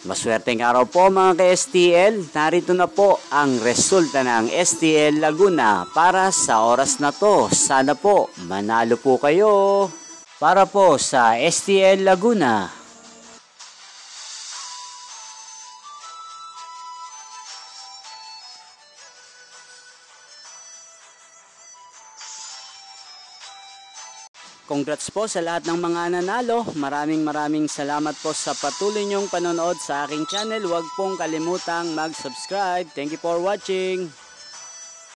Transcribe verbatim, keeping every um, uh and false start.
Maswerteng araw po mga ka-S T L. Narito na po ang resulta ng S T L Laguna para sa oras na to. Sana po manalo po kayo. Para po sa S T L Laguna. Congrats po sa lahat ng mga nanalo. Maraming maraming salamat po sa patuloy niyong panonood sa aking channel. Huwag pong kalimutang mag-subscribe. Thank you for watching.